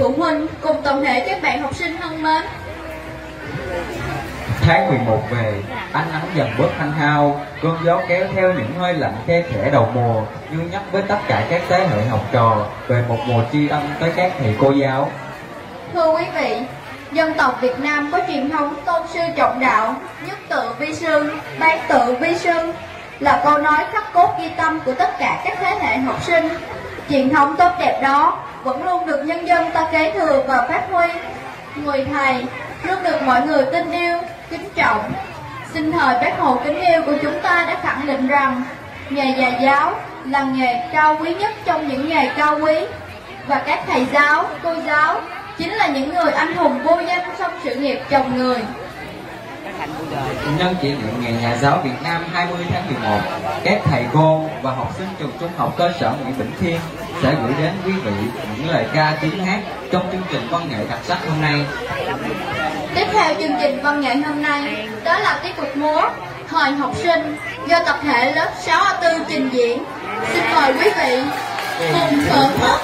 phụ huynh cùng toàn thể các bạn học sinh thân mến. Tháng 11 về, ánh nắng dần bớt hanh hao, cơn gió kéo theo những hơi lạnh khe khẽ đầu mùa, như nhắc với tất cả các thế hệ học trò về một mùa tri ân tới các thầy cô giáo. Thưa quý vị, dân tộc Việt Nam có truyền thống tôn sư trọng đạo, nhất tự vi sư, bán tự vi sư, là câu nói khắc cốt ghi tâm của tất cả các thế hệ học sinh. Truyền thống tốt đẹp đó vẫn luôn được nhân dân ta kế thừa và phát huy. Người thầy luôn được mọi người tin yêu, kính trọng. Sinh thời Bác Hồ kính yêu của chúng ta đã khẳng định rằng nghề nhà giáo là nghề cao quý nhất trong những nghề cao quý, và các thầy giáo, cô giáo chính là những người anh hùng vô danh trong sự nghiệp chồng người. Nhân kỷ niệm Ngày Nhà giáo Việt Nam 20 tháng 11, các thầy cô và học sinh trường trung học cơ sở Nguyễn Bỉnh Khiêm sẽ gửi đến quý vị những lời ca tiếng hát trong chương trình văn nghệ đặc sắc hôm nay. Tiếp theo chương trình văn nghệ hôm nay, đó là tiết mục múa Thời học sinh do tập thể lớp 6A4 trình diễn. Xin mời quý vị cùng thưởng thức.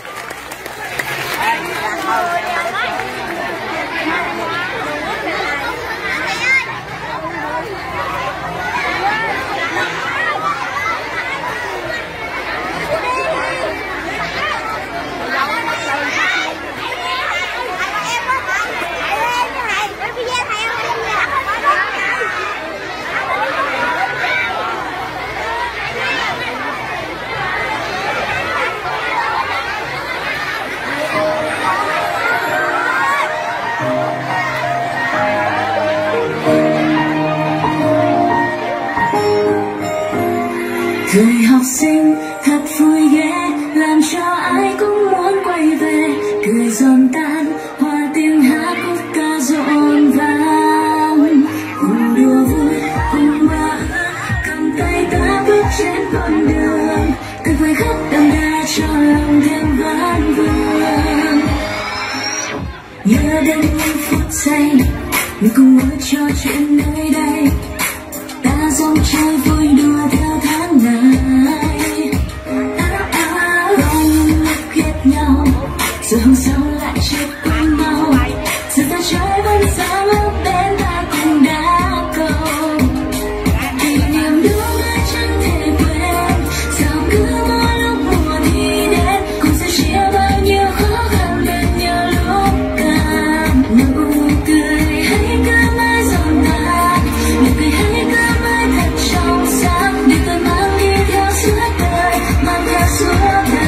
Tuổi học sinh thật vui ghê, làm cho ai cũng muốn quay về. Cười giòn tan, hòa tiếng hát khúc ca rộn vang. Cùng đùa vui, cùng mơ ước, cầm tay ta bước trên con đường. Từng khoảnh khắc đậm đà cho lòng thêm ván vương. Nhớ đến những phút giây mình cùng ngồi trò chuyện nơi đây. Ta dòng chơi vui đùa theo tháng ngày. Có những lúc ghét nhau, rồi hôm sau lại chết quên nhau. Giờ ta chơi vẫn sáng lúc bên ta cùng đá cầu. Kỷ niệm đúng là chẳng thể quên. Sao cứ mỗi lúc mùa đi đến cũng sẽ chia bao nhiêu khó khăn bên nhau lúc càng. Nụ cười hãy cứ mãi giòn tan, nụ cười hãy cứ mãi thật trong sáng, để tôi mang đi theo suốt đời, mang theo suốt đời.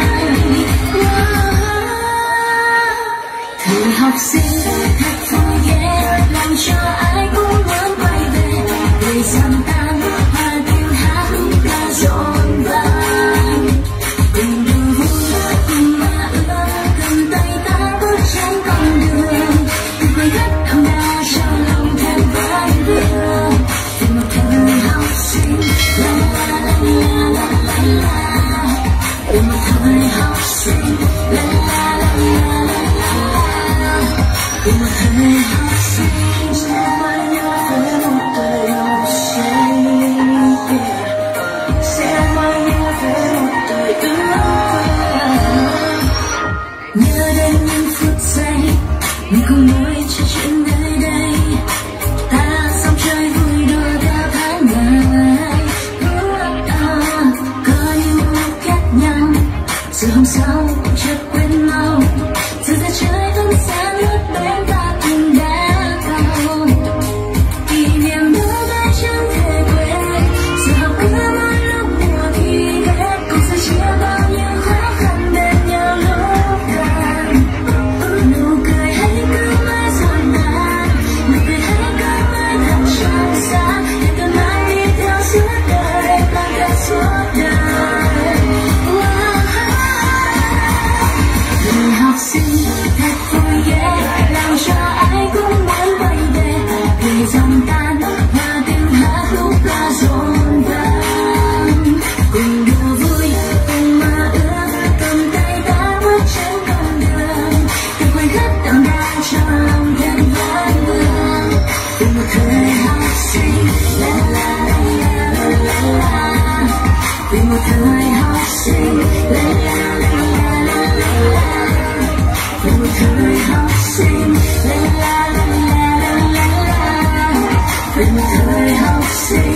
Thời học sinh thật vui ghê, làm cho ai cũng muốn quay về. Đời dần tan, hòa tiếng hát khúc ca rộn vang. Cùng đùa vui, cùng mơ ước, cầm tay ta bước trên con đường. Từng khoảnh khắc đậm đà trong lòng thêm ván vương. Về một thời học sinh, la la la la la la la. Về một thời học sinh, la la la la la la. Về một thời học sinh, sẽ mãi nhớ về một thời học sinh. Sẽ mãi nhớ về một thời ước mơ. Nhớ đến những phút giây mình cùng ngồi trò chuyện nơi đây. Ta sống chơi vui đùa theo tháng ngày. Có những lúc ghét nhau, rồi hôm sau cũng chợt quên mau. Giờ ra chơi vẫn sáng lúc bên ta cùng đá cầu. Kỷ niệm đó đã chẳng thể quên. Giờ học cứ mỗi lúc mùa thi đến cũng sẽ chia bao nhiêu khó khăn bên nhau lúc càng. Nụ cười hãy cứ mãi giòn tan, nụ cười hãy cứ mãi thật trong sáng, để tôi mang đi theo suốt đời, mang theo suốt đời. Thời học sinh thật vui ghê, làm cho ai cũng muốn quay về. Thời dần tan, hòa tiếng hát khúc ca rộn vang. Cùng đùa vui, cùng mơ ước, cầm tay ta bước trên con đường. Từng khoảnh khắc đậm đà cho lòng thêm ván vương. Về một thời học sinh, la la la la la la. Về một thời học sinh, la la la la la la. thời học sinh, la la la la la la la, về một thời học sinh.